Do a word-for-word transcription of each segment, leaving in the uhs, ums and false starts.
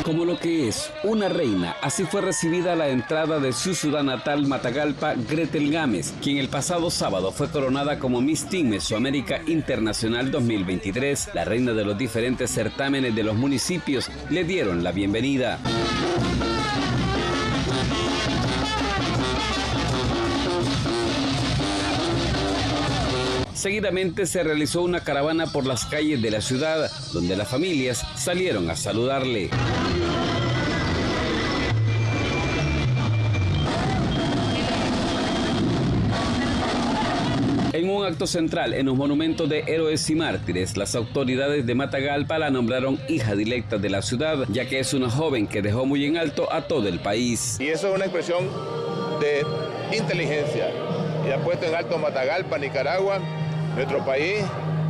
Como lo que es una reina, así fue recibida a la entrada de su ciudad natal Matagalpa Gretel Gámez, quien el pasado sábado fue coronada como Miss Teen Mesoamérica Internacional dos mil veintitrés. La reina de los diferentes certámenes de los municipios le dieron la bienvenida. Seguidamente se realizó una caravana por las calles de la ciudad, donde las familias salieron a saludarle. En un acto central en los monumentos de héroes y mártires, las autoridades de Matagalpa la nombraron hija directa de la ciudad, ya que es una joven que dejó muy en alto a todo el país. Y eso es una expresión de inteligencia, y ha puesto en alto Matagalpa, Nicaragua, nuestro país,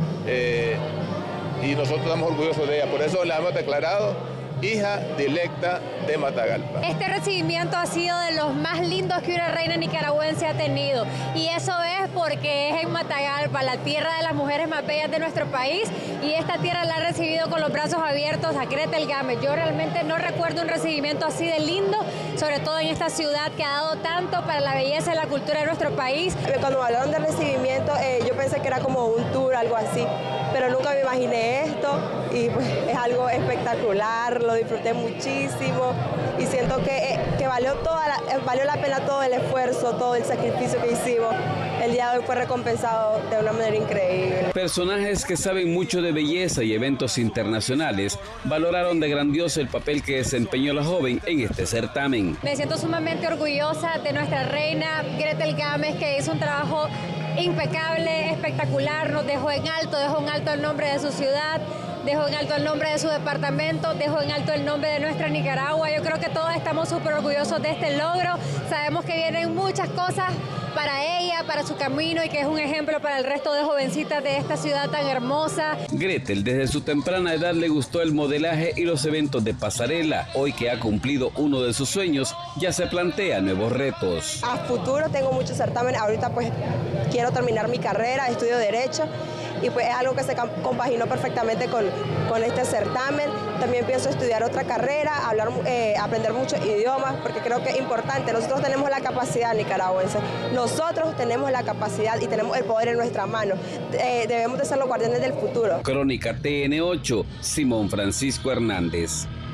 eh, y nosotros estamos orgullosos de ella. Por eso la hemos declarado hija directa de Matagalpa. Este recibimiento ha sido de los más lindos que una reina nicaragüense ha tenido, y eso es porque es en Matagalpa, la tierra de las mujeres más bellas de nuestro país, y esta tierra la ha recibido con los brazos abiertos a Gretel Gámez. Yo realmente no recuerdo un recibimiento así de lindo, sobre todo en esta ciudad que ha dado tanto para la belleza y la cultura de nuestro país. Cuando me hablaron del recibimiento, eh, yo pensé que era como un tour, algo así, pero nunca me imaginé esto, y pues es algo espectacular, lo disfruté muchísimo y siento que, eh, que valió, toda la, valió la pena todo el esfuerzo, todo el sacrificio que hicimos. El día de hoy fue recompensado de una manera increíble. Personajes que saben mucho de belleza y eventos internacionales valoraron de grandioso el papel que desempeñó la joven en este certamen. Me siento sumamente orgullosa de nuestra reina Gretel Gámez, que hizo un trabajo impecable, espectacular, nos dejó en alto, dejó en alto el nombre de su ciudad, dejó en alto el nombre de su departamento, dejó en alto el nombre de nuestra Nicaragua. Yo creo que todos estamos súper orgullosos de este logro. Sabemos que vienen muchas cosas para ella, para su camino, y que es un ejemplo para el resto de jovencitas de esta ciudad tan hermosa. Gretel desde su temprana edad le gustó el modelaje y los eventos de pasarela. Hoy que ha cumplido uno de sus sueños, ya se plantea nuevos retos. A futuro tengo muchos certámenes. Ahorita pues quiero terminar mi carrera, estudio Derecho, y pues es algo que se compaginó perfectamente con, con este certamen. También pienso estudiar otra carrera, hablar, eh, aprender muchos idiomas, porque creo que es importante. Nosotros tenemos la capacidad nicaragüense, nosotros tenemos la capacidad y tenemos el poder en nuestra mano. Eh, debemos de ser los guardianes del futuro. Crónica T N ocho, Simón Francisco Hernández.